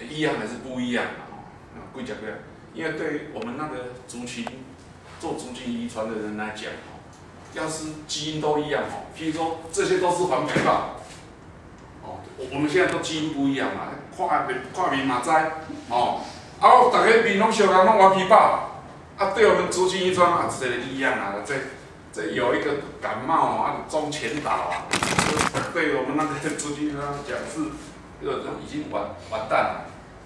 一样还是不一样贵讲个，因为对我们那个族群做族群遗传的人来讲要是基因都一样譬如说这些都是黄皮豹，我们现在都基因不一样嘛，看面嘛知大家面拢相共，拢黄皮豹，对我们族群遗传这个一样这有一个感冒中前导对我们那个族群遗传讲是已经完蛋了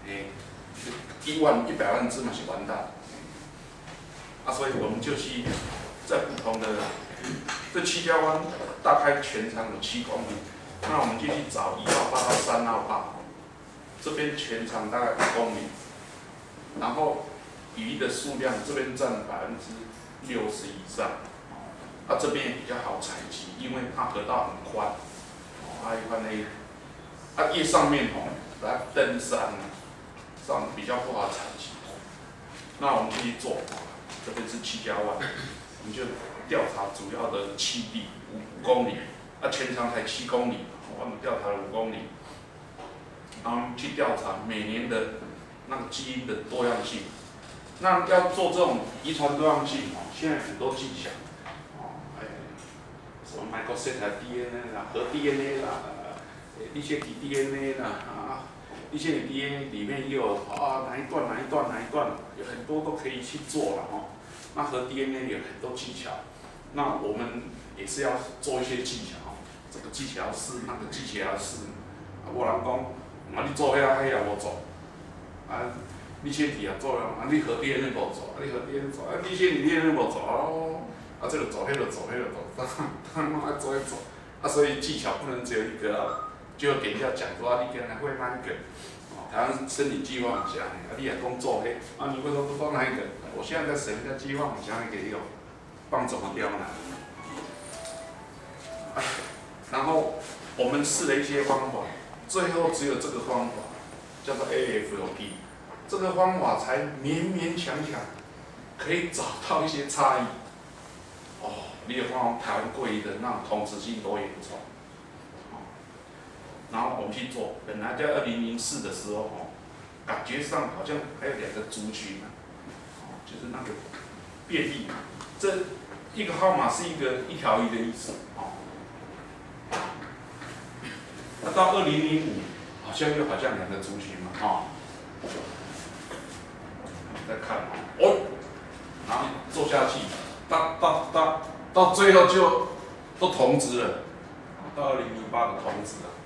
100万只嘛是完蛋，所以我们就去在不同的这7家湾大概全长有7公里，那我们就去找1号坝到3号坝，这边全长大概1公里，然后鱼的数量这边占60%以上，这边也比较好采集，因为它河道很宽，一般那叶上面来登山上比较不好采集，那我们就去做，这边是7家湾，我们就调查主要的栖地5公里，全长才7公里，我们调查了5公里，然后去调查每年的那个基因的多样性。那要做这种遗传多样性现在很多技巧，什么 microset DNA 啦、核 DNA 啦、粒线体 DNA 啦粒线体 DNA 里面又有哪一段，有很多都可以去做了那核 DNA 有很多技巧，那我们也是要做一些技巧这个技巧要试，那个技巧要试，无人讲你做遐也无做粒线体也做了，你核 DNA 无做，你核 DNA 做，粒线体 DNA 无做这个做，迄个做，当爱做一做，所以技巧不能只有一个就要给人家讲说你原来会哪一个，台湾生理计划很强你也讲做迄，你为什么不做哪一个？我现在在审人家计划很强也给用，帮怎么刁难？然后我们试了一些方法，最后只有这个方法叫做 AFLP。这个方法才勉勉强强可以找到一些差异。你有看台湾贵的那种同质性多严重？然后我们去做，本来在2004的时候感觉上好像还有2个族群就是那个变异，这一个号码是一条鱼的意思那到2005好像2个族群嘛再看然后做下去，到最后就都同质了，到2008的同质了。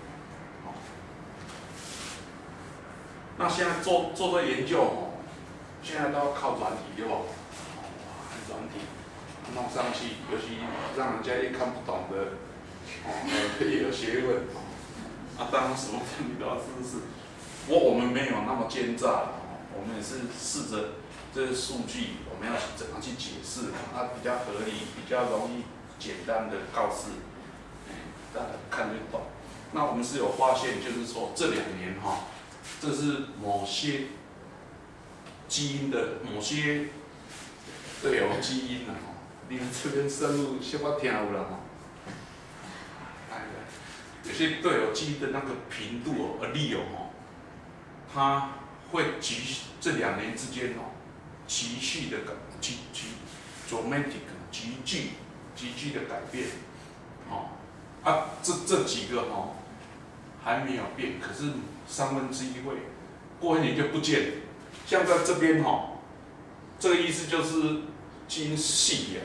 那现在做这研究现在都要靠软体对吧？软体弄上去，尤其让人家一看不懂的也有学问当然什么问题都要试。不过我们没有那么奸诈。我们也是试着这些数据，我们要怎样去解释比较合理、比较容易、简单的告示，大家看就懂。那我们是有发现，就是说这2年这是某些基因的某些对基因你们这边生物小可听有啦有些对基因的那个频度力它会这2年之间急剧的dramatic 急剧的改变这几个还没有变，可是1/3会过1年就不见了。像在这边这个意思就是基因细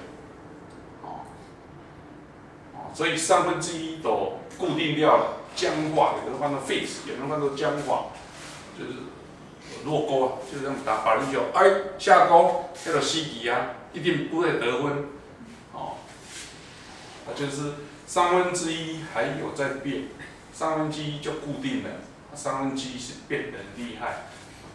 所以1/3都固定掉了，僵化，有人翻到 fix， 有人翻到僵化，就是落钩就这样打保龄球，下钩，那个死棋一定不会得分，就是1/3还有在变，1/3就固定了，1/3是变得很厉害。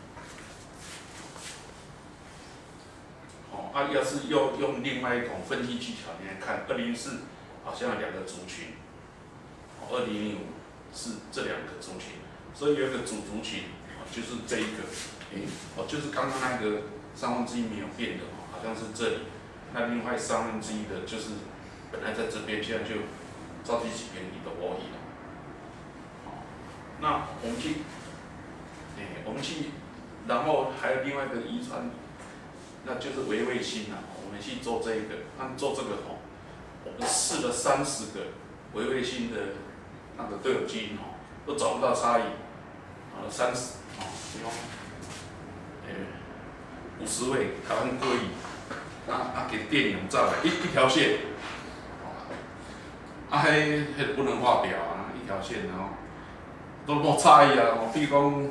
要是用另外一种分析技巧，你来看，2004好像有2个族群，2005是这2个族群，所以有一个主族群就是这一个，就是刚刚那个1/3没有变的好像是这里，那另外1/3的就是本来在这边，现在就照这几边你都可以了。那我们们去，然后还有另外一个遗传，那就是维卫星啊，我们去做这个，做这个我们试了30个维卫星的那个都有基因都找不到差异，30比方50位台湾鲑鱼，给电泳照来一条线，迄不能画表啊，一条线都无差异啊，比如讲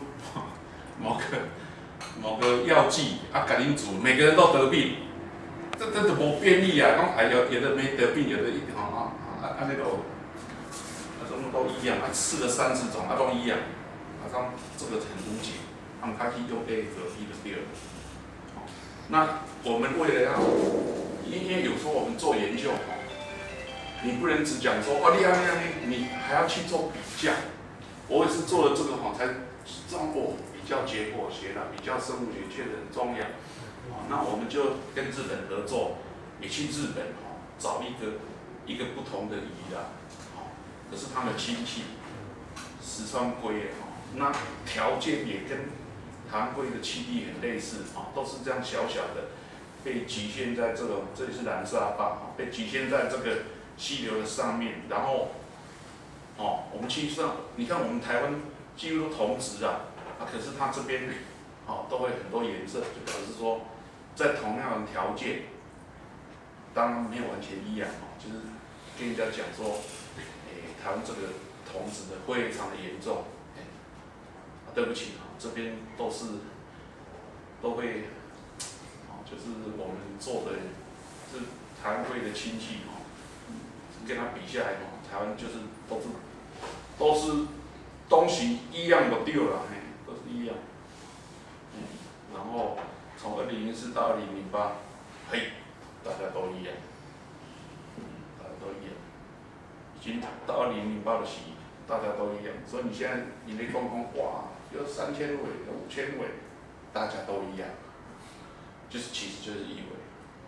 某个药剂甲恁煮，每个人都得病，这就无变异啊，讲有的没得病，有的安尼都一样，试了30种，都一样，讲这个很无解，他们去用 A 和 B 的对了。那我们为了要，因为有时候我们做研究你不能只讲说你还要去做比较。我也是做了这个才知道比较结果学了，比较生物学确实很重要。那我们就跟日本合作，也去日本找一个不同的鱼啦，可是它的亲戚石川龟那条件也跟台湾龟的栖地很类似都是这样小小的，被局限在这里是蓝沙坝被局限在这个溪流的上面，然后我们去上，你看我们台湾几乎都同质可是它这边都会很多颜色，就表示说在同样的条件，当然没有完全一样就是跟人家讲说，台湾这个同质的非常的严重，对不起这边都会就是我们做的是台湾龟的亲戚跟它比下来台湾就是都是东西一样就对了，都是一样。然后从2004到2008，大家都一样，大家都一样。已经到2008的时，大家都一样。所以你现在你那公哇，有3000尾，有5000尾，大家都一样，其实就是一尾。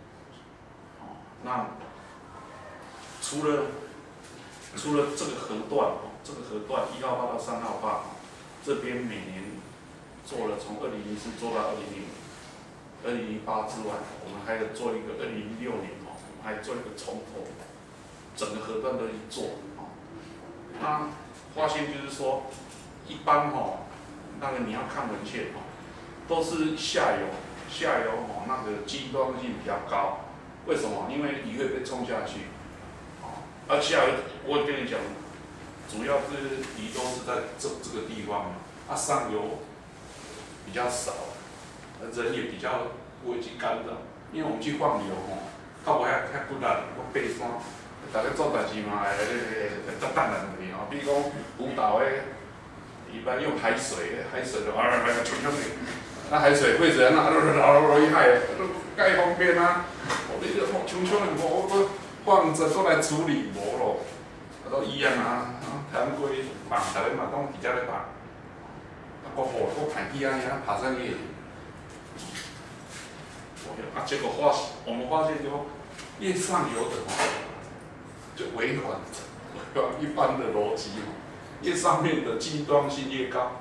那除了这个河段1号坝到3号坝，这边每年做了从2004做到2008之外，我们还有做一个2006年我们还做一个从头，整个河段都去做那发现就是说，一般那个你要看文献都是下游那个机动性比较高，为什么？因为鱼会被冲下去。而下游我跟你讲，主要是鱼都是在这个地方上游比较少，人也比较不会去干扰，因为我们去放流较无遐骨力，我爬山，大家做代志嘛，较等人去比如讲舞蹈一般用海水就冲上去，那海水会怎样？落去海，介方便啊！你这冲上去我放着过来处理无咯，都一样台湾龟放，大家嘛拢比较咧放，国货国排气爬上去。结果我们发现说，越上游的就违反一般的逻辑越上面的机动性越高，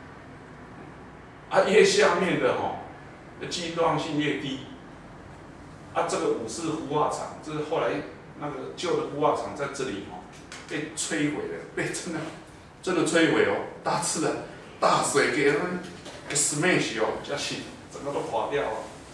越下面的机动性越低。这个武士孵化场，这是后来那个旧的孵化场在这里被摧毁了，被真的摧毁大自然大水给 smash 就是整个都垮掉了。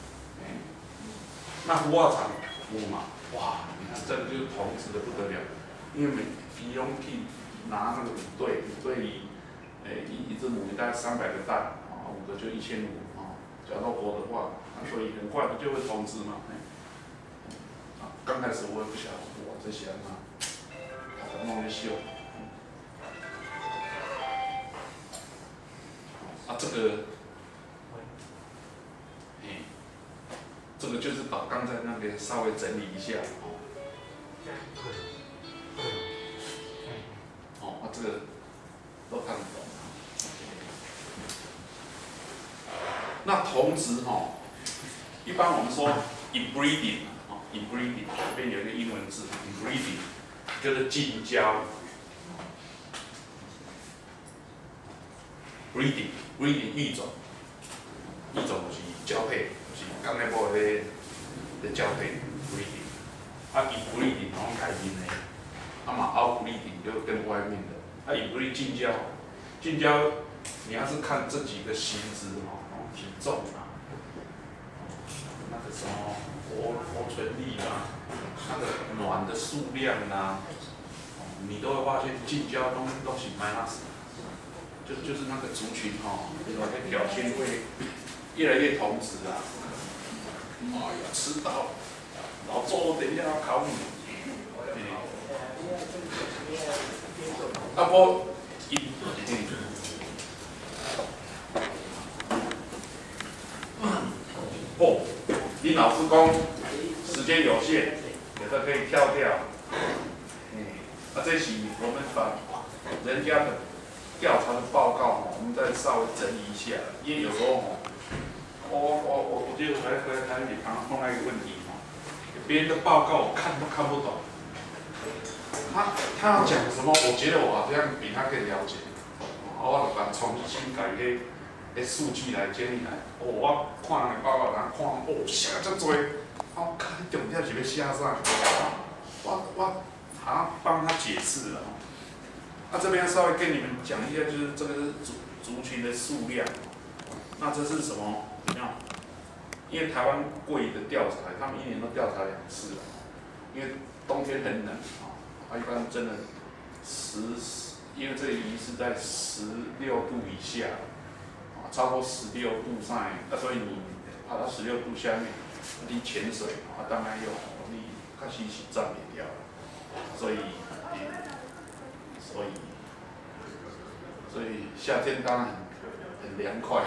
那孵化场嘛，哇，你看真的就是同质的不得了，因为鱼拢去拿那个5对鱼，一只母鱼大概300个蛋，5个就1500假如活的话，所以很快就会同质嘛。刚开始我也不晓得，这些把它弄来修。这个，这个就是把刚才那个稍微整理一下。这个都看得懂。那同质一般我们说 inbreeding，inbreeding 这边有一个英文字 inbreeding， 就是近交 ，breeding breeding 育种，育种就是交配，就是刚才无迄个交配 breeding， 啊，伊 breeding 拢改面的，啊嘛 out breeding 就跟外面的，啊伊 breeding 近交，近交你要是看这几个形质哦，体重啊，那个什么活存力啊，那个卵的数量啊，你都会发现近交东西 minus。就是那个族群那表现会越来越同质啊！哎呀，吃到老周等一下要考你。啊不，哦，你老师讲时间有限，有的可以跳掉。这是我们把人家的调查的报告我们再稍微整理一下，因为有时候我就回来谈你刚刚碰到一个问题别人的报告我看都看不懂，他要讲什么，我觉得我好像比他更了解，我把重新改个数据来建立来，我看人的报告，人看写这多，我看重点是要写啥，我好像帮他解释了。这边稍微跟你们讲一下，就是这个是族群的数量。那这是什么？怎么样？因为台湾贵的调查，他们一年都调查2次了。因为冬天很冷一般真的因为这里是在16度以下，超过16度上所以你跑到16度下面，你潜水当然你开始是暂免掉了，所以夏天当然很凉快。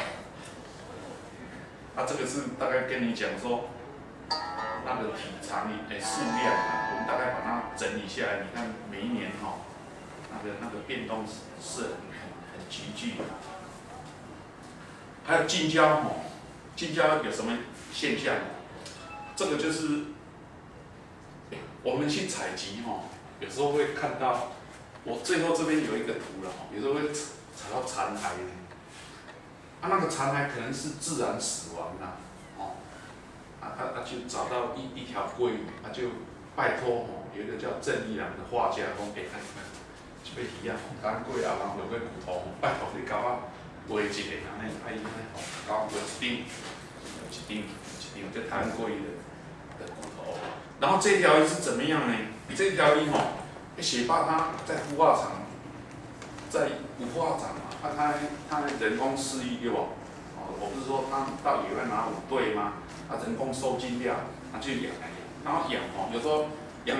这个是大概跟你讲说，那个体长数量我们大概把它整理下来。你看每一年那个变动是很急剧的。还有近交近交有什么现象？这个就是我们去采集有时候会看到。我最后这边有一个图了有时候会采到残骸那个残骸可能是自然死亡就找到一条鲑鱼，就拜托有一个叫郑义良的画家讲，这个鱼干过啊，有个骨头，拜托你甲我画一个，安尼，甲我画一张，就台湾鲑鱼的骨头。然后这条鱼是怎么样呢？这条鱼写把它在孵化场，它人工饲育对吧？我不是说它到野外拿5对吗？人工受精料，去养，然后养有时候养，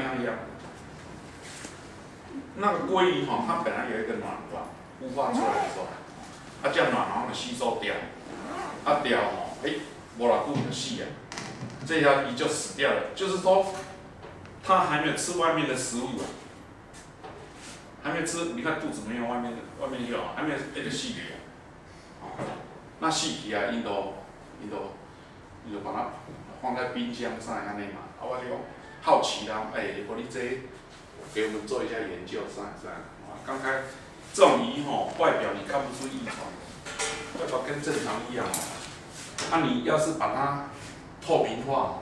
那个鲑鱼它本来有一个卵管，孵化出来的时候，这样卵然后吸收掉，掉没多久就死了，这条鱼就死掉了，就是说它还没有吃外面的食物还没吃，你看肚子没有外面有，还没有就死去那死去因就把它放在冰箱上安尼嘛。我就好奇啦，我你这给我们做一下研究，啥。刚才这种鱼外表你看不出异常，外表跟正常一样你要是把它透明化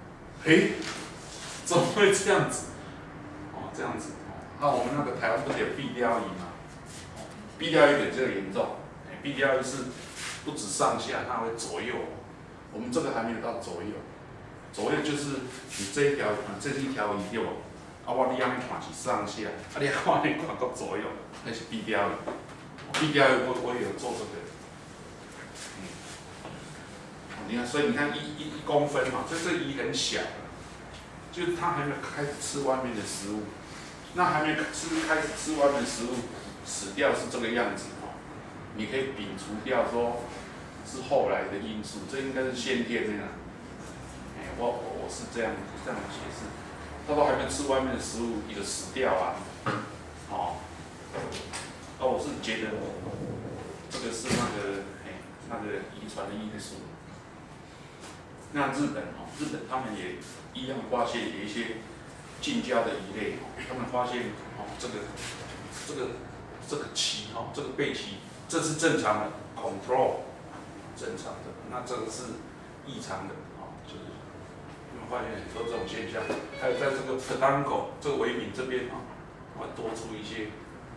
怎么会这样子？这样子。我们那个台湾不是有壁鲷鱼吗？壁鲷鱼比这个严重，壁鲷鱼是不止上下，它会左右。我们这个还没有到左右，左右就是你这一条鱼对吧？我你安尼看是上下，你看你看到左右，那是壁鲷鱼。壁鲷鱼我也有做这个。你看，所以你看1公分嘛，这鱼很小，就是它还没有开始吃外面的食物。那还没开始吃外面的食物，死掉是这个样子你可以摒除掉说是后来的因素，这应该是先天的我是这样解释，它都还没吃外面的食物，就死掉我是觉得这个是那个遗传的因素。那日本他们也一样发现有一些近交的鱼类，他们发现这个鳍这个背鳍，这是正常的， control 正常的，那这个是异常的就是你们发现很多这种现象，还有在这个 pedango 这个尾柄这边会多出一些，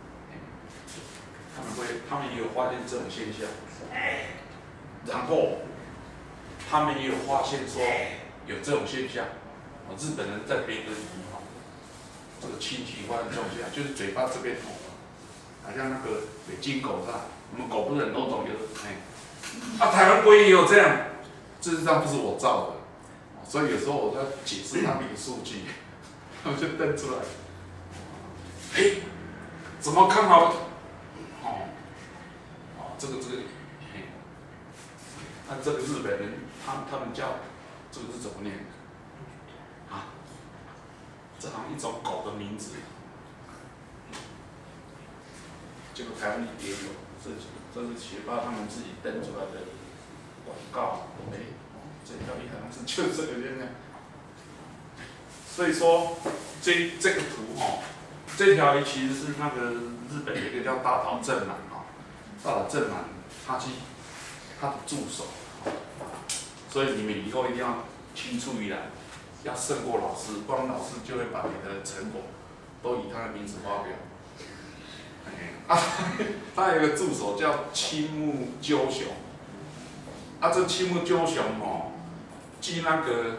他们也有发现这种现象，然后他们也有发现说有这种现象，日本人在别的这个亲戚发现这种现象，就是嘴巴这边好像那个金狗是吧？我们狗不是很多种，台湾龟也有这样，事实上不是我造的，所以有时候我在解释他们的数据，他们就瞪出来，怎么看好？这个，那这个日本人，他们叫这个是怎么念？这好像一种狗的名字，这个台湾也有，这是学霸他们自己登出来的广告，这条一好像是就这个样。所以说，这个图这条鱼其实是那个日本有一个叫大岛正满大岛正满他的助手，所以你们以后一定要青出于蓝，要胜过老师，不然老师就会把你的成果都以他的名字发表。他有一个助手叫青木鸠雄，这青木鸠雄据那个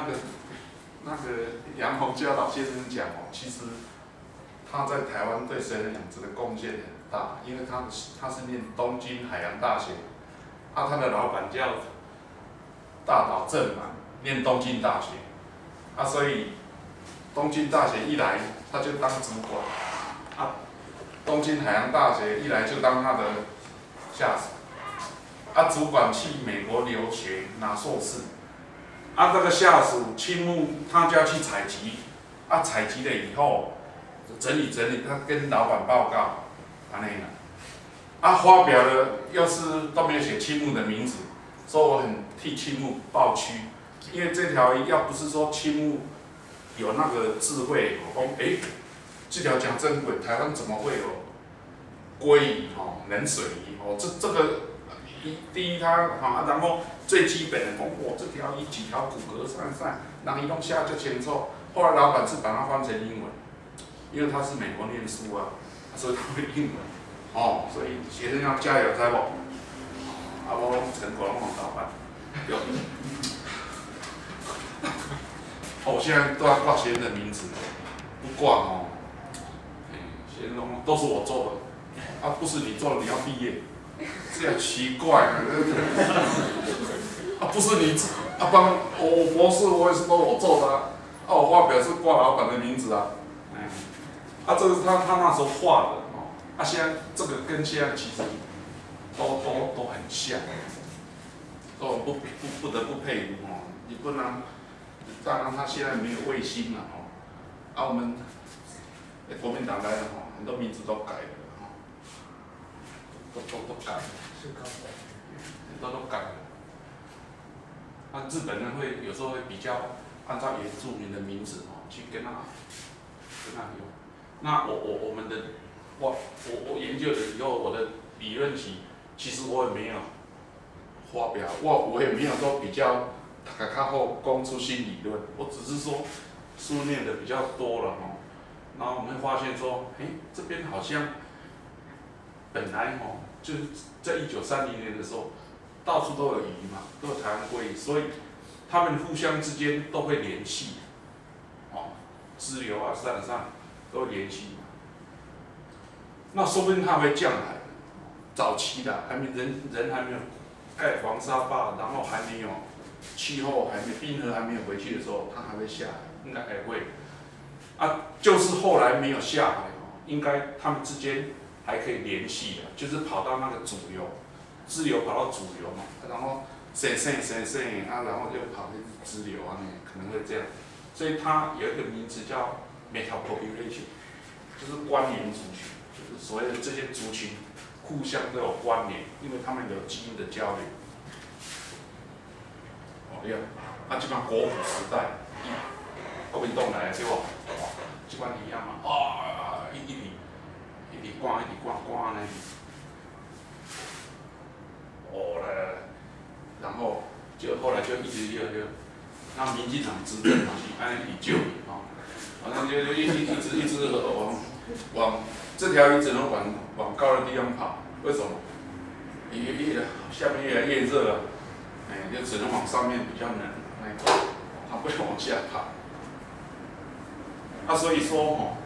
杨洪嘉老先生讲其实他在台湾对水产养殖的贡献很大，因为他是念东京海洋大学，他的老板叫大岛正满，念东京大学，所以东京大学一来他就当主管，东京海洋大学一来就当他的下属，主管去美国留学拿硕士，这个下属青木他就要去采集，采集了以后整理，他跟老板报告，发表了又是都没有写青木的名字，说我很替青木抱屈，因为这条鱼要不是说青木有那个智慧，这条讲真鬼，台湾怎么会有鲑鱼冷水鱼这个第一它然后最基本的这条鱼几条骨骼散散，人一弄下就清楚。后来老板是把它翻成英文，因为他是美国念书所以他会英文所以学生要加油，知不？我成果拢老板我现在都要挂学生的名字，不挂学生都是我做的，不是你做的，你要毕业，这样奇怪不是你帮我博士，我也是都我做的我发表是挂老板的名字这个是他那时候画的现在这个跟现在其实都很像，我不得不佩服你不能。当然，他现在没有卫星了我们国民党来了很多名字都改了都改了，很多都改了。日本人会有时候会比较按照原住民的名字去跟他用。那我们的我研究了以后，我的理论题其实我也没有发表，我也没有说比较。较好讲出新理论，我只是说书念的比较多了然后我们会发现说，这边好像本来就是在1930年的时候，到处都有鱼嘛，都有台湾鲑鱼，所以他们互相之间都会联系，支流山上都会联系那说不定它会降海，早期的还没人还没有盖黄沙坝，然后还没有。气候冰河还没有回去的时候，它还会下来，应该还会。就是后来没有下来应该他们之间还可以联系就是跑到那个主流，支流跑到主流嘛，然后省，然后就跑去支流可能会这样。所以它有一个名字叫 metapopulation， 就是关联族群，就是所谓的这些族群互相都有关联，因为他们有基因的交流。这款国府时代，国民党来对不？这款一样嘛，一直灌安尼。 后来就一直那民进党执政嘛是安尼去救你反正就一直往这条鱼只能往高的地方跑，为什么？下面越来越热了，就只能往上面比较冷，它不会往下跑。所以说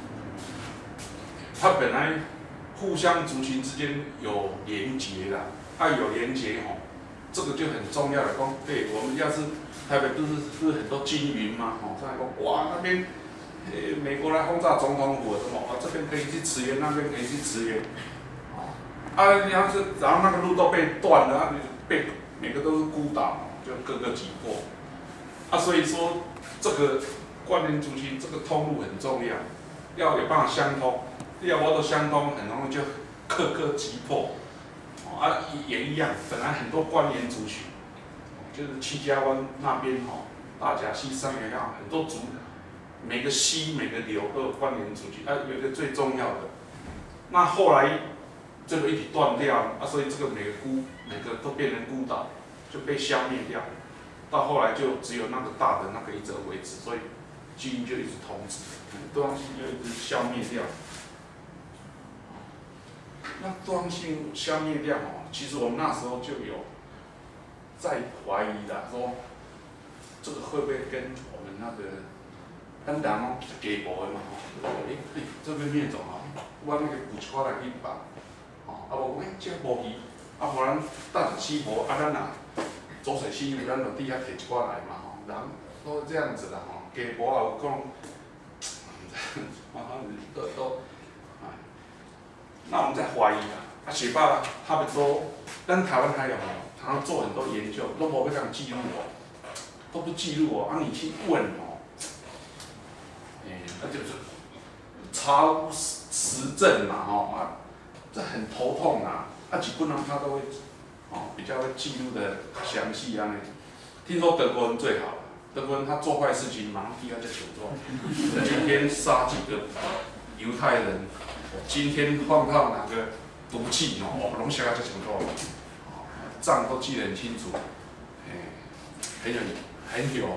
它本来互相族群之间有连结啦，有连结这个就很重要的。对，我们要是台北不是很多金云嘛，在讲哇那边。美国来轰炸总统府，什么这边可以去驰援，那边可以去驰援，你要是然后那个路都被断了，被每个都是孤岛，就各个击破，所以说这个关联族群这个通路很重要，要有办法相通，要不都相通，很容易就各个击破，也一样，本来很多关联族群，就是七家湾那边大甲溪上也好，很多族。每个溪、每个流都有关联族群，有一个最重要的。那后来这个一体断掉，所以这个每个都变成孤岛，就被消灭掉。到后来就只有那个大的那个一则为止，所以基因就一直同质，多样性就一直消灭掉。那多样性消灭掉其实我们那时候就有在怀疑啦，说这个会不会跟我们那个。咱人是家暴的嘛这边灭种我那个补一块来去放，无讲这无鱼，互咱大甲溪无，咱若浊水溪咱就底下摕一块来嘛人都这样子啦家暴也有讲，都，那我们在怀疑雪霸他们说，咱台湾还有他做很多研究，都无要这样记录都不记录你去问就是查无实证嘛这很头痛基本上他都会比较会记录的详细听说德国人最好，德国人他做坏事情马上第二就求状，今天杀几个犹太人，今天放到哪个毒气拢写到这程度，账都记得很清楚，很有。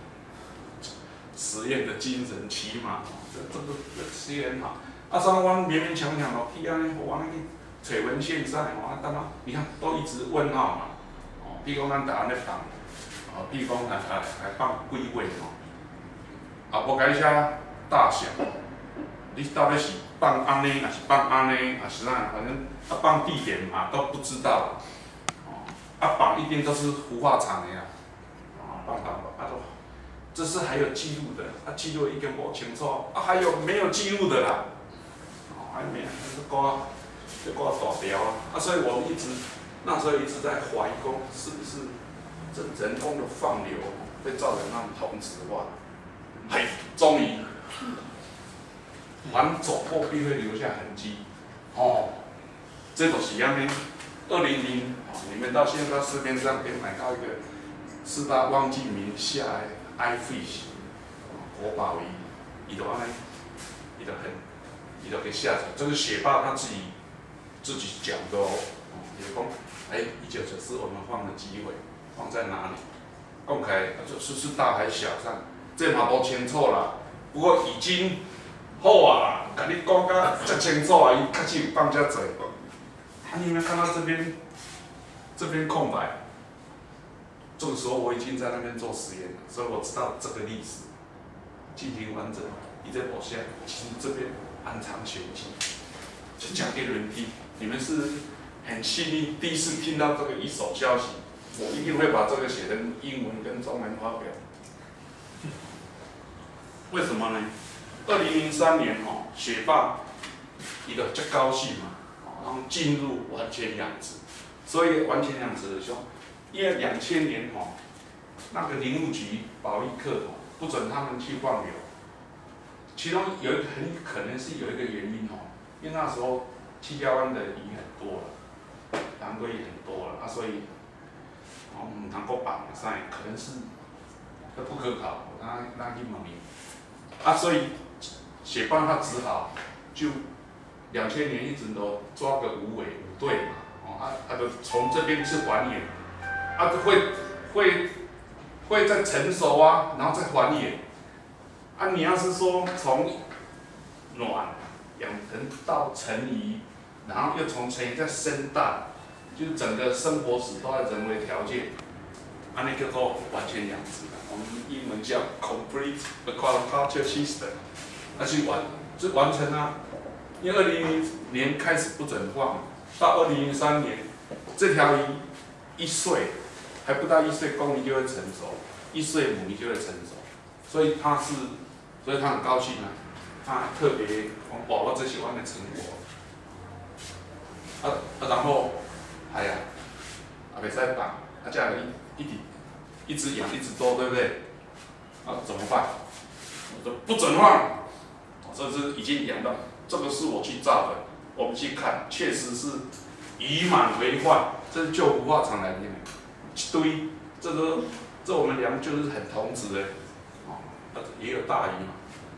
实验的精神起码，这个实验很好。所以我勉勉强强去安尼，我安尼去找文献上干嘛？你看都一直问号嘛。比如讲咱台湾咧放，比如讲来放几位无甲你写大小，你到底是放安尼，还是放安尼，还是哪？反正放地点嘛都不知道。放一定都是孵化场的放都。这是还有记录的，记录已经不清楚，还有没有记录的啦？还没，这挂大条所以我们那时候一直在怀疑，是不是这人工的放流会造成那种同质化？终于，凡走过必会留下痕迹。这就是安尼。2000，你们到现在到市面上可以买到一个4大汪敬明下来。iFish， 国宝鱼，伊就安尼，伊就给下载。这是雪霸他自己讲的也讲，1994我们放的机会放在哪里？讲起来是大还小上，这嘛无清楚啦。不过已经好甲你讲甲遮清楚伊确实放遮济。你有没有看到这边空白？这个时候我已经在那边做实验了，所以我知道这个历史进行完整。你在我现在其实这边暗藏玄机，就讲给人听。你们是很幸运，第一次听到这个一手消息，我一定会把这个写成英文跟中文发表。为什么呢？2003年雪霸伊就足高兴嘛，然后进入完全养殖，所以完全养殖的时候。因为2000年那个林务局保育课不准他们去放流，其中有一个很可能是有一个原因因为那时候七家湾的鱼很多了，蓝龟也很多了所以唔通够绑上，可能是不可考，那去问伊所以雪霸他只好就2000年一直都抓个5对嘛，就从这边是还原。 会再成熟啊，然后再还原。啊，你要是说从卵养成到成鱼，然后又从成鱼再生蛋，就是整个生活史都在人为条件，啊，那叫做完全养殖。我们英文叫 complete aquaculture system， 就完成啊。因为2000年开始不准放，到2003年，这条鱼1岁还不到1岁，公鱼就会成熟，1岁母鱼就会成熟，所以他很高兴啊，他特别把握这些方面的成果，然后，哎呀，袂使放，这样一直养一直多，对不对？啊，怎么办？我说不准放，这是已经养到，这个是我去照的，我们去看，确实是鱼满为患，这是就孵化场来的，一堆，这我们量就是很同质的，哦，也有大鱼嘛。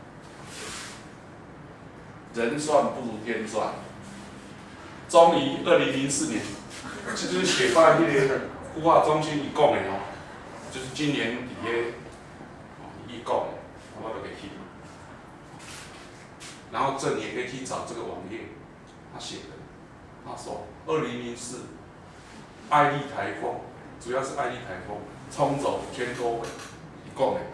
人算不如天算，终于2004年，这就是雪霸那个孵化中心伊讲的哦，就是今年底下伊讲的，我就可以去。然后这你也可以去找这个网页，他写的，他说2004爱丽台风，主要是爱丽台风冲走5000多尾，伊讲的。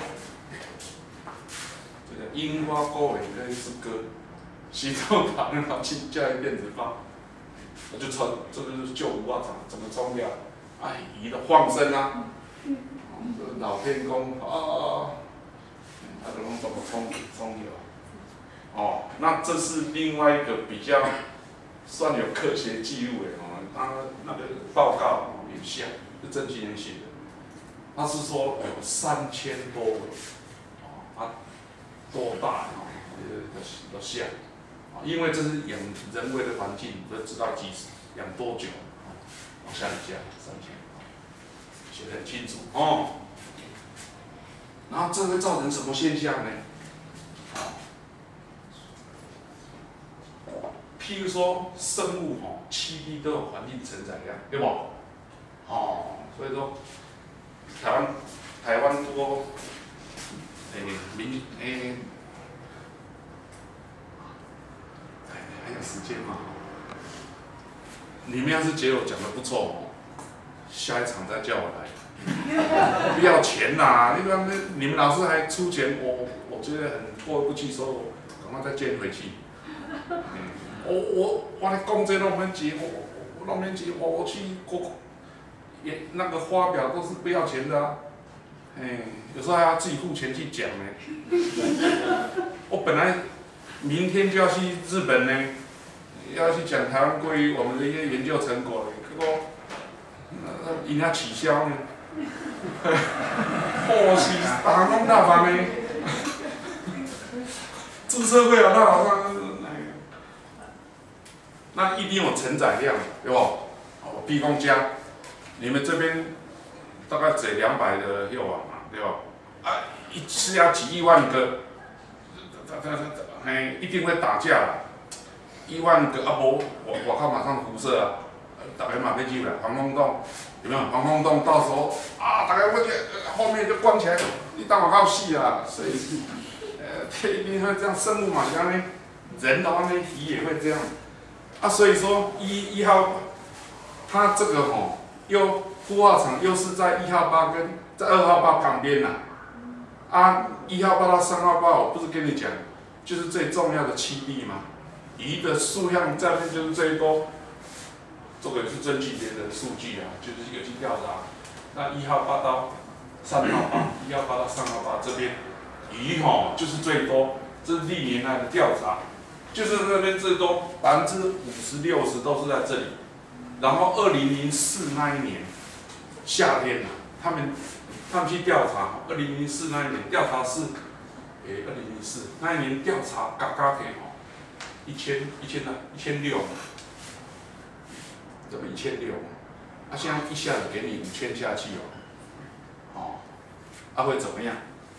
这个樱花高尾跟是歌，西头塔那好去教育电子报，我就冲，这就是旧五花场怎么冲掉？哎，鱼的放生啊，老天公啊，他怎么冲掉？哦，那这是另外一个比较算有科学记录的哦，他那个报告有像，是郑经人写的，他是说有3000多尾，哦，啊，多大哦，都像，因为这是养人为的环境，都知道养多久，往下一下3000，写得很清楚哦。然后这会造成什么现象呢？譬如说生物栖地都有环境承载量，对不？哦，所以说台湾多，还有时间吗？你们要是觉得我讲的不错哦，下一场再叫我来，不要钱呐！你们老师还出钱，我觉得很过不去，所以我赶快再捐回去。我来讲这论文集，我去也那个发表都是不要钱的啊，有时候还要自己付钱去讲呢。我本来明天就要去日本呢，要去讲台湾关于我们的一些研究成果的，结果人家取消呢。是大行大房呢，注册会啊，那好像。那一定有承载量，对不？我比公家，你们这边大概只200的药丸嘛，对吧？啊，一次要几亿万个，一定会打架啦。1万个啊无，我靠马上辐射啊，大家马飞机了，防空洞有没有？防空洞到时候啊，大家会后面就关起来，你当我靠死啊！所以一定会这样，生物嘛，像呢，人的话呢，鱼也会这样。啊，所以说1号，它这个又孵化场又是在1号坝跟在2号坝旁边呐。啊，1号坝到3号坝，我不是跟你讲，就是最重要的栖地嘛。鱼的数量在那边就是最多，这个也是证据别的数据啊，就是有去调查。那1号坝到3号坝，1号坝到3号坝这边鱼就是最多，这是历年来的调查。就是那边最多50%、60%都是在这里，然后2004那一年夏天他们去调查，2004那一年调查是，2004那一年调查嘎嘎给1600，怎么1600？啊，现在一下子给你5000下去哦，会怎么样？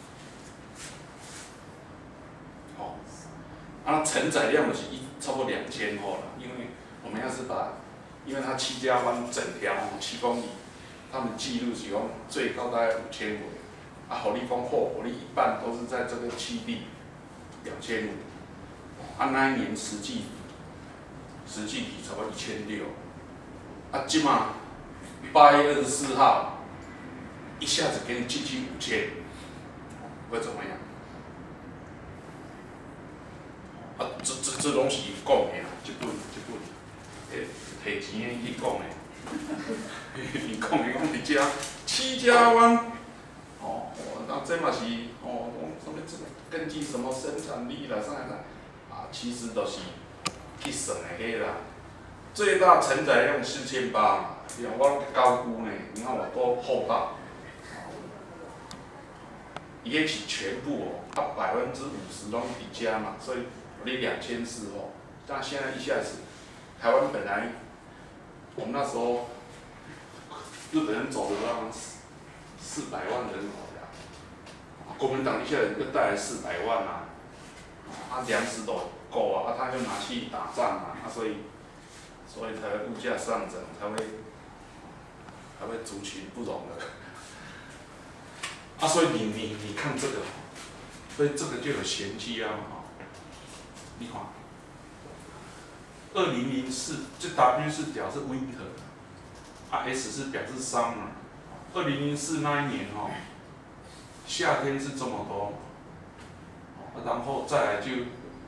它承载量是超过2000后了，因为我们要是因为它7家湾整条7公里， 他们记录是讲最高大概5000回，啊，互你讲好，互你一半都是在这个基地2500，啊，那一年实际比差不多1600，啊，即马8月24号一下子给你进去5000，会怎么样？啊，这拢是伊讲的啦，这本，摕钱的去讲的。伊讲伫遮7家湾，那这嘛是什么根据什么生产力啦，啥啦，啊，其实都是去算的迄啦。最大承载量4800嘛，像我高估呢，你看我多厚大，伊迄是全部50%拢伫遮嘛，所以你2400哦，但现在一下子，台湾本来我们那时候。日本人走的让400万人口呀，国民党一下子就带来400万啊，粮食都够啊，他就拿去打仗啊，所以才会物价上涨，才会族群不容的，所以你看这个，所以这个就有玄机啊，你看，2004这 W 是表示 winter。S 是表示 summer， 2004那一年夏天是这么多，然后再来就是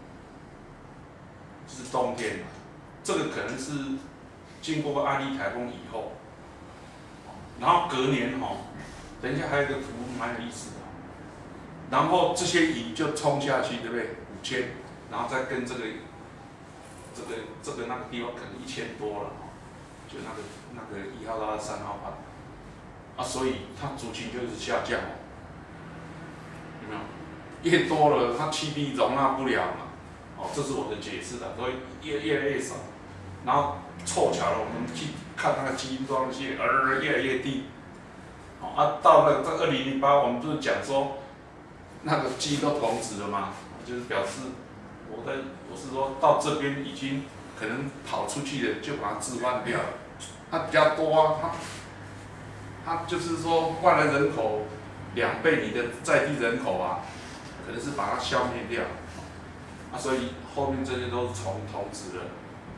冬天，这个可能是经过安利台风以后，然后隔年等一下还有一个图蛮有意思的，然后这些雨就冲下去，对不对？5000，然后再跟这个那个地方可能1000多了。就那个1号到3号班，所以它族群就是下降有没有？越多了，它基地容纳不了嘛，这是我的解释的，所以越来越少，然后凑巧了，我们去看那个基因装线，越来越低，到那个在2008，我们不是讲说那个基因都同质了吗？就是表示我是说到这边已经可能跑出去的，就把它置换掉了。它比较多啊，它就是说外来人口2倍你的在地人口啊，可能是把它消灭掉，所以后面这些都是同质的。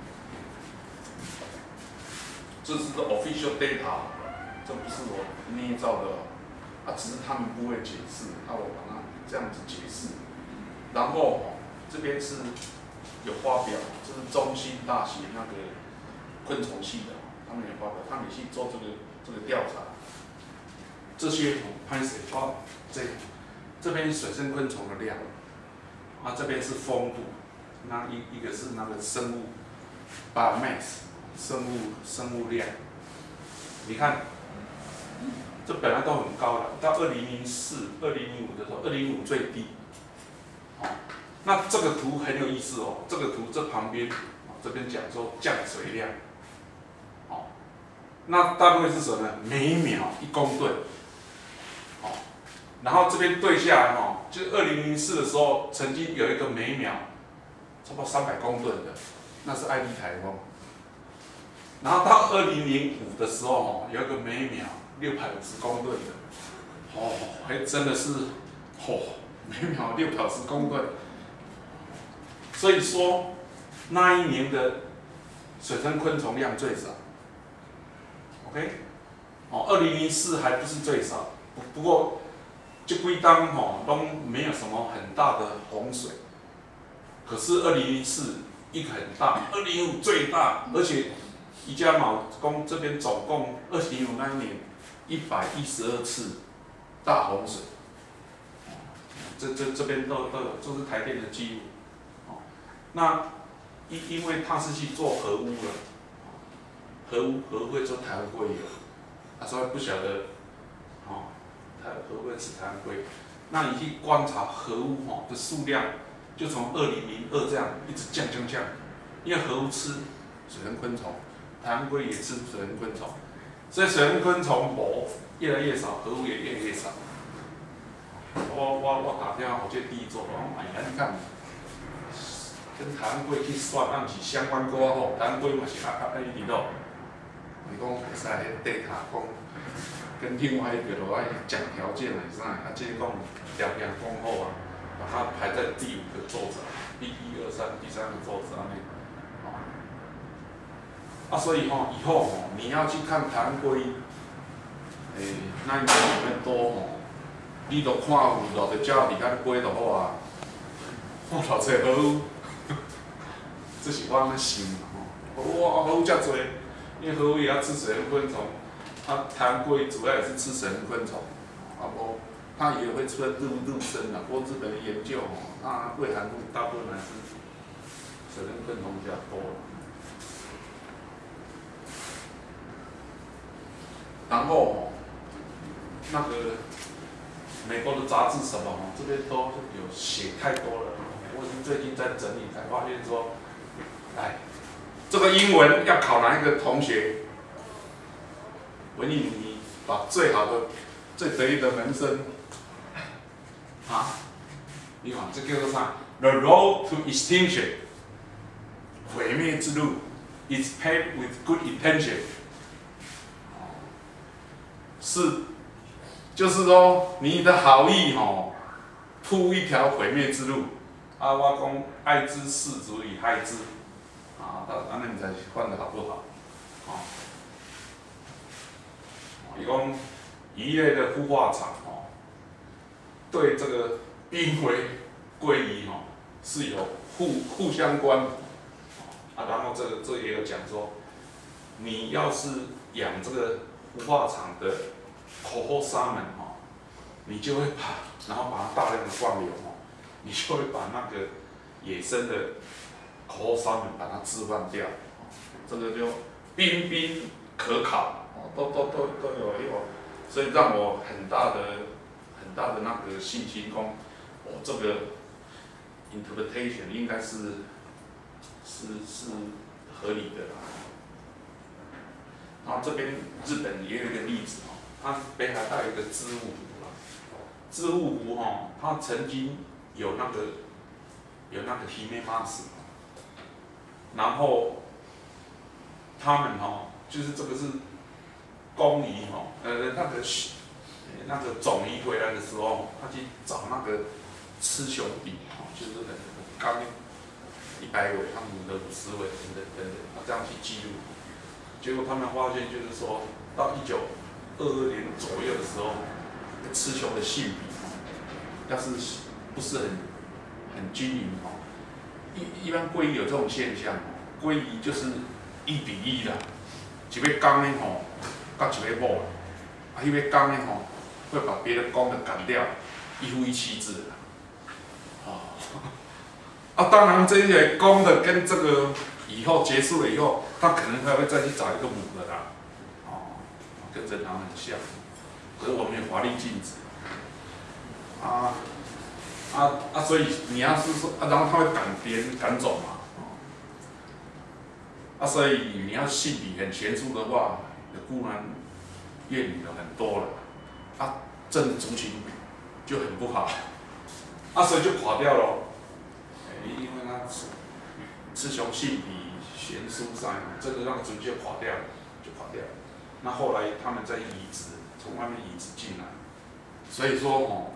这是 official data， 这不是我捏造的，只是他们不会解释，我把它这样子解释。然后这边是有发表，这是中兴大学那个昆虫系的。他们也发表，他们也去做这个调查。这些拍水花，这边水生昆虫的量，这边是丰度，那一个是那个生物 biomass 生物量。你看，这本来都很高了，到2004、2005的时候，2005最低。那这个图很有意思哦，这个图这旁边，这边讲说降水量。那单位是什么呢？每秒1公吨，然后这边对下来就是2004的时候，曾经有一个每秒差不多300公吨的，那是艾利台风。然后到2005的时候有一个每秒650公吨的，还真的是，每秒650公吨。所以说那一年的水生昆虫量最少。OK， 2004还不是最少，不过这几当都没有什么很大的洪水，可是2004一个很大，2005最大，而且宜家毛公这边总共2005那一年112次大洪水，这边都有，这是台电的记录，那因为它是去做核污了。核会做台湾龟有，所以不晓得，核会吃台湾龟。那你去观察核污的数量，就从2002这样一直降，因为核污吃水生昆虫，台湾龟也吃水生昆虫，所以水生昆虫越来越少，核污也越来越少。我打电话我这第一座，你看，跟台湾龟去算，是相关个好，台湾龟嘛是一直落。 你讲会使迄 data 讲，跟另外一个落爱讲条件来啥，啊，即讲条件讲好啊，把它排在第5个作者，第1、2、3，第3个作者安尼。啊，所以以后你要去看台湾龟，那一年多你都看有偌侪只离间龟就好啊，看偌侪好，这是我安尼想哇，好遮多，因为河也要吃水生昆虫，它台湾龟主要也是吃水生昆虫，无它也会吃陆生的，不过日本的研究它贵含度大部分还是水生昆虫比较多。然后那个美国的杂志什么这边都有写太多了。我是最近在整理才发现说，哎，这个英文要考哪一个同学？文艺，你把最好的、最得意的门生啊，你看这叫做啥 ？The road to extinction， 毁灭之路 is paved with good intention。是，就是说你的好意铺一条毁灭之路，啊，我讲爱之是足以害之，啊，那你才换的好不好？伊讲渔业的孵化场对这个濒危鲑鱼是有互相关，啊，然后这也有讲说，你要是养这个孵化场的coho salmon你就会然后把它大量的放流你就会把那个野生的coho salmon把它置换掉，这个就彬彬可考，都有，所以让我很大的那个信心，这个 interpretation 应该是合理的啦。然后这边日本也有一个例子它北海道有一个织物湖织物湖它曾经有那个 himemas， 然后他们就是这个是公鱼那个种鱼回来的时候，他去找那个雌雄比就是刚100尾，他母的50尾等等，这样去记录。结果他们发现，就是说到1922年左右的时候，雌雄的性比要是不是很均匀一般鲑鱼有这种现象，鲑鱼就是1比1啦，一尾公的甲一尾母的，迄尾公的会把别的公的赶掉，一夫一妻制的。当然这些公的跟这个以后结束了以后，他可能还会再去找一个母的啦，跟人狼很像，可是我们有法律禁止，所以你要是说，然后他会赶别人赶走嘛，所以你要性比很悬殊的话，固然怨女的很多了，真的族群就很不好，所以就垮掉了。因为它雌雄性比悬殊上，这个让族群就垮掉了。那后来他们再移植，从外面移植进来，所以说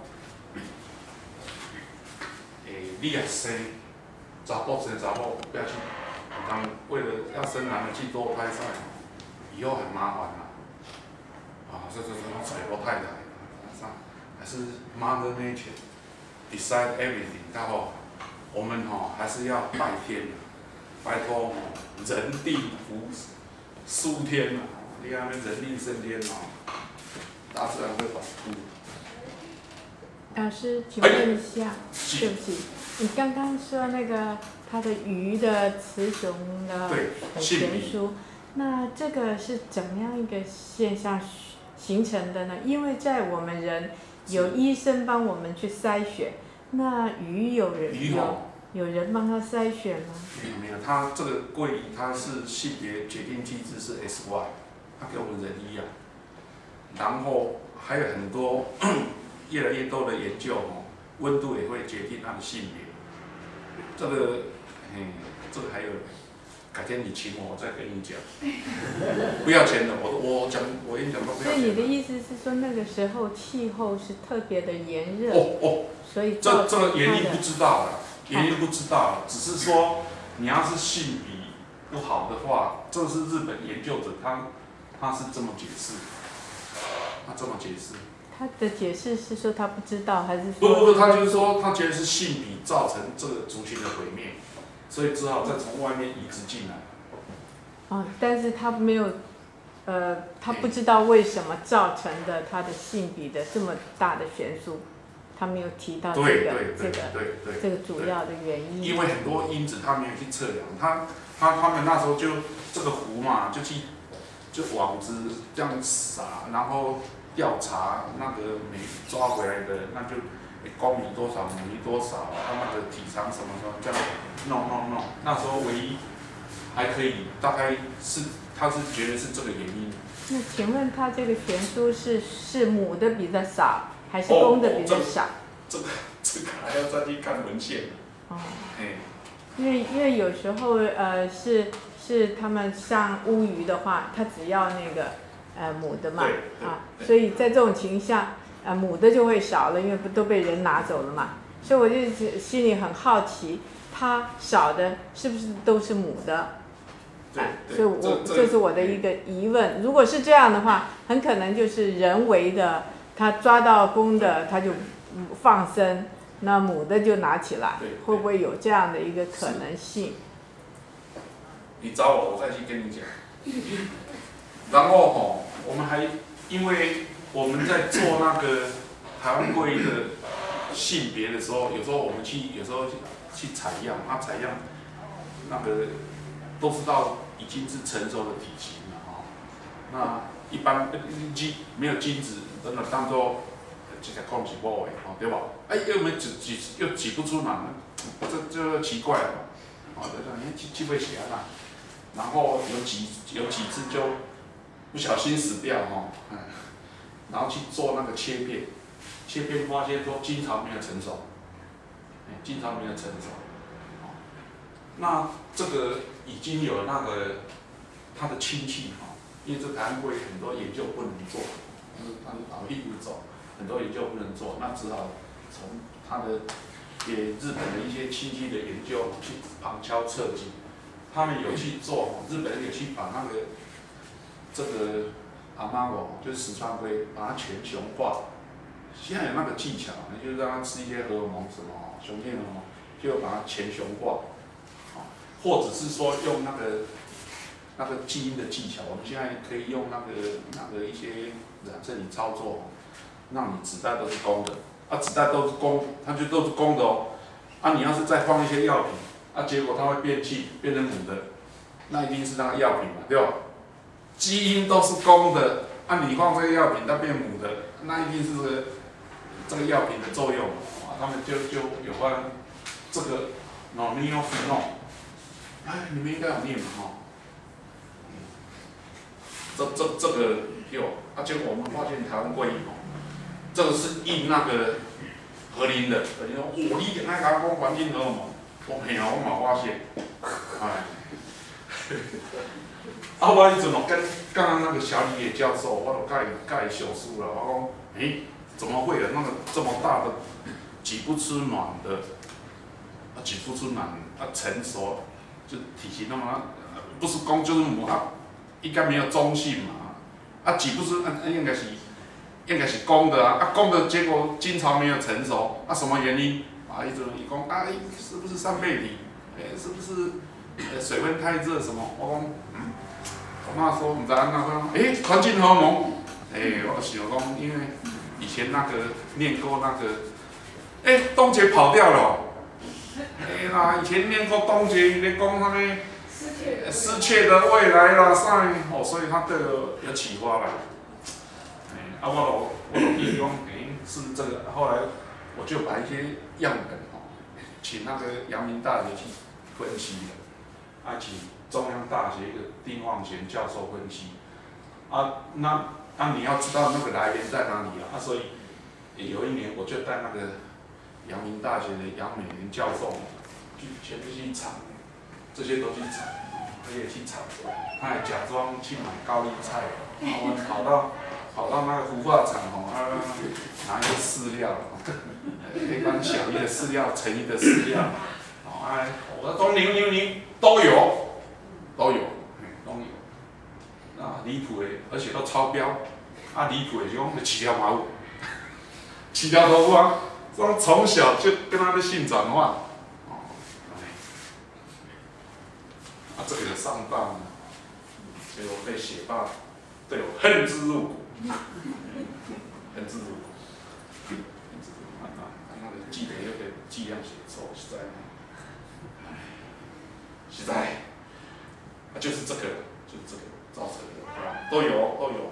你也生查甫生查某，不要去，为了要生男的去多胎赛，以后很麻烦啦。这采购太太，还是 Mother Nature decide everything， 然后我们还是要拜天，拜托人定书天你看人定胜天大自然会保护。 老师，请问一下，对不起，你刚刚说那个它的鱼的雌雄的很悬殊，那这个是怎么样一个现象形成的呢？因为在我们人有医生帮我们去筛选，那鱼有人帮他筛选吗？ 没有，它这个鲑鱼它是性别决定机制是 XY， 它跟我们人一样。然后还有很多越来越多的研究温度也会决定它的性别。这个还有改天你请我再跟你讲，不要钱的，我演讲都不要钱的。 所以你的意思是说，那个时候气候是特别的炎热？所以这个原因不知道了，原因不知道了，只是说你要是性比不好的话，这是日本研究者他是这么解释，他这么解释。 他的解释是说他不知道，还是说？ 不，他就是说他觉得是性比造成这个族群的毁灭，所以只好再从外面移植进来。 但是他没有，他不知道为什么造成的他的性比的这么大的悬殊，他没有提到这个主要的原因。 因为很多因子他没有去测量，他们那时候就这个湖嘛，就网子这样撒，然后调查那个没抓回来的，那就公米多少，母米多少，他那个体长什么什么这样弄。那时候唯一还可以，大概是他是觉得是这个原因。 那请问他这个悬殊是母的比较少，还是公的比较少？ 这个还要再去看文献。 因为有时候是他们上乌鱼的话，它只要那个母的嘛，所以在这种情况下，母的就会少了，因为不都被人拿走了嘛。所以我就心里很好奇，它少的是不是都是母的？所以这是我的一个疑问。如果是这样的话，很可能就是人为的，他抓到公的他就放生，那母的就拿起来，会不会有这样的一个可能性？ 你找我再去跟你讲。然后我们还因为我们在做那个台湾龟的性别的时候，有时候我们有时候去采样，采样那个都是到已经是成熟的体型了那一般没有精子，真的当做这个空是某的对吧？又挤不出卵，这就奇怪了这会写啦。然后有几只就不小心死掉然后去做那个切片发现说精巢没有成熟，那这个已经有那个他的亲戚因为这台湾龟很多研究不能做，他是倒立物种，很多研究不能做，那只好从他的给日本的一些亲戚的研究去旁敲侧击。他们有去做，日本人有去把那个这个阿妈就是石川龟，把它全雄化。现在有那个技巧，就是让它吃一些荷尔蒙什么雄性荷尔蒙，就把它全雄化。或者是说用那个基因的技巧，我们现在可以用那个一些染色体操作，让你子代都是公的，子代都是公，它就都是公的你要是再放一些药品。结果它会变气，变成母的，那一定是那个药品嘛，对吧？基因都是公的，你放这个药品它变母的，那一定是这个药品的作用他们就有关这个neophenol，你们应该有念嘛这个有结果我们发现台湾龟这个是印那个合林的，你说你跟他讲环境荷尔蒙。我嘛发现，我迄阵跟刚刚那个小李野教授，我都甲伊小书了。我讲，怎么会有那个这么大的挤不出卵的？挤不出卵，成熟就体型那么，不是公就是母应该没有中性嘛。挤不出，应该是公的公的结果精巢没有成熟，什么原因？伊就伊讲是不是上倍体？是不是水温太热什么？我那时候唔知安怎环境荷尔蒙。我想讲，因为以前那个念过那个，东杰跑掉了。以前念过东杰，你讲那个失窃的未来啦，啥所以他对我有启发啦。我印讲，是这个，后来。我就把一些样本请那个阳明大学去分析的，请中央大学一个丁旺贤教授分析，那你要知道那个来源在哪里所以有一年我就带那个阳明大学的杨美玲教授全部去查，这些都去查， 也去炒，他还假装去买高丽菜，我们跑到那个孵化场拿一个饲料，一般小一的饲料、成一的饲料，我说牛都有。那离谱的，而且都超标，离谱的就讲饲料嘛有，饲料都有啊，从小就跟他的性转换，这个上当，结果被学霸对我恨之入骨，恨之入骨，那个记得又被剂量写错，实在，就是这个造成的，都有。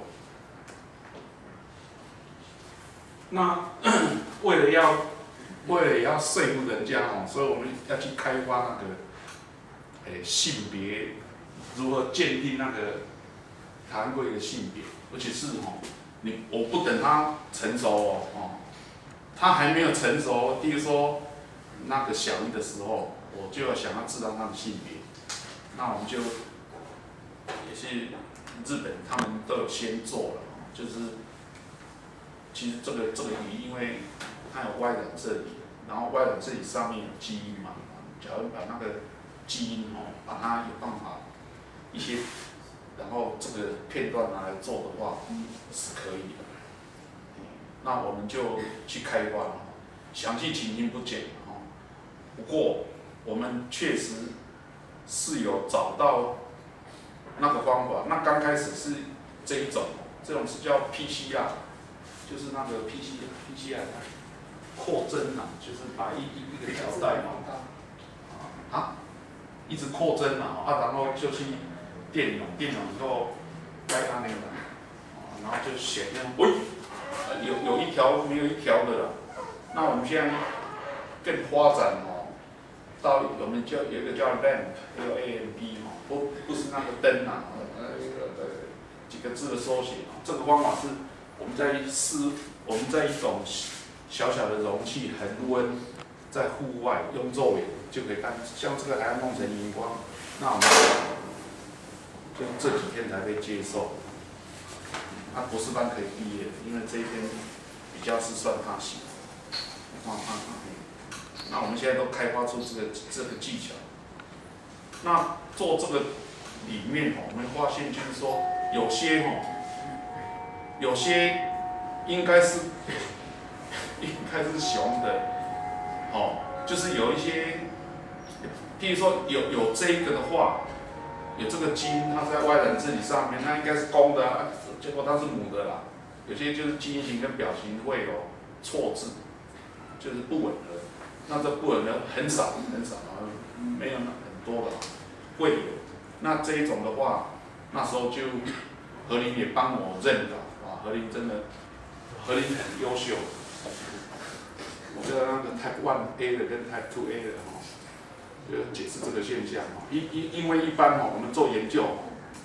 那为了要说服人家所以我们要去开发那个，性别如何鉴定那个台湾龟的性别，而且是我不等它成熟它还没有成熟，比如说那个小一的时候，我就要想要知道它的性别，那我们就也是日本他们都有先做了，就是其实这个鱼，因为它有 Y 染这里，然后 Y 染这里上面有基因嘛，假如把那个基因把它有办法一些，然后这个片段拿来做的话，是可以的。那我们就去开发，详细情形不讲不过我们确实是有找到那个方法。那刚开始是这种是叫 PCR， 就是那个 PCR 扩增就是把一个条带一直扩增然后就去电泳以后该按那个然后就显有一条没有一条的了。那我们现在更发展到我们有一个叫 LAMP 不是那个灯几个字的缩写这个方法是我们在一种小小的容器恒温，在户外用肉眼就可以看，像这个还要弄成荧光，那我们就这几天才被接受。博士班可以毕业，因为这一篇比较是算他写的，那我们现在都开发出这个技巧。那做这个里面我们发现就是说，有些应该是雄的，就是有一些，譬如说有这个的话，有这个基因它在 Y 染这里上面，那应该是公的结果它是母的啦。有些就是基因型跟表型会有错字，就是不吻合。那这不吻合很少，没有很多的会有。那这一种的话，那时候就何林也帮我认稿何林很优秀。我觉得那个 Type 1A 的跟 Type 2A 的就解释这个现象因为一般我们做研究，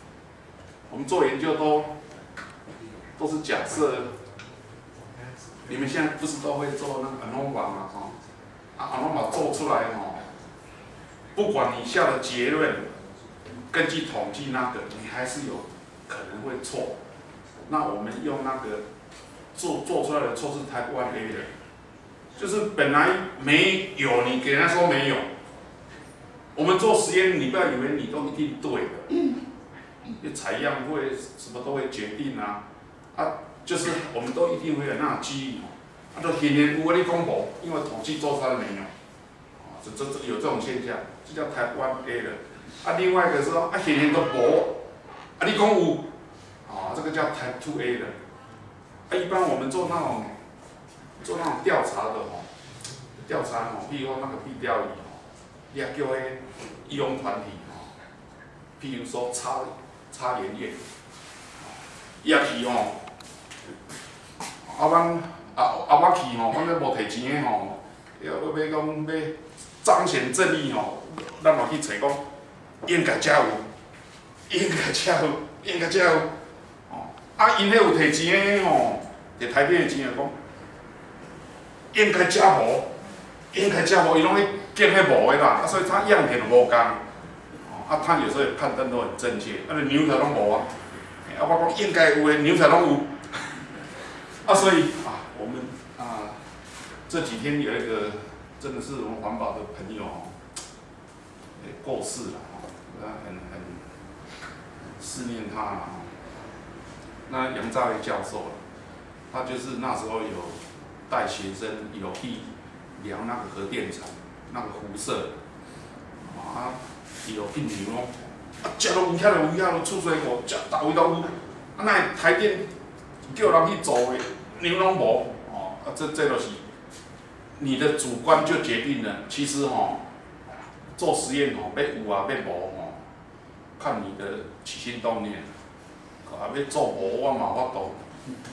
都是假设，你们现在不是都会做那个 ANOVA 吗？ANOVA 做出来不管你下的结论，根据统计那个，你还是有可能会错。那我们用那个做出来的错是 Type 1A 的，就是本来没有，你给人家说没有。我们做实验，你不要以为你都一定对的，采样会什么都会决定就是我们都一定会有那种机遇就天天有你讲无，因为统计做出来没有，这有这种现象，这叫 Type 1A 的。另外一个是说天天都无，你讲有，这个叫 Type 2A 的。一般我们做那种调查的譬如说那个避调仪你也叫义工团体譬如说插研院，也去我去阮咧无摕钱的要讲要彰显正义咱嘛去找讲应该才有，因迄有摕钱的摕台北的钱讲应该才无，伊拢咧建迄无的啦，所以他样品就无共。 啊，他有时候也判断都很正确，啊，牛才拢无啊，啊，我讲应该有的牛才拢有，啊，所以啊，我们啊这几天有一个真的是我们环保的朋友也过世了很思念他了那杨兆伟教授他就是那时候有带学生有去量那个核电厂那个辐射，啊，有印牛咯，啊，食拢有遐出水果，食到位都有，啊，那台电叫人去做的牛拢无，哦，啊，这就是你的主观就决定了，其实做实验要有啊，要无看你的起心动念，啊，要做无我嘛法度。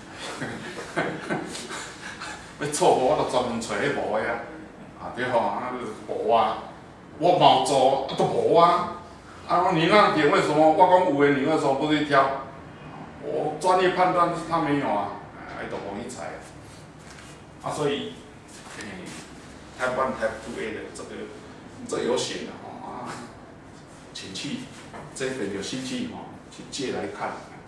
要做无，我就专门找迄无的啊，对吼，啊，无啊，我冇做，啊都无啊，啊，你那点为什么我讲有的，你为什么不去挑？我专业判断是他没有啊，都无去采啊，所以，Type 1、Type 2A 的这有写的啊，请去这边有兴趣去借来看。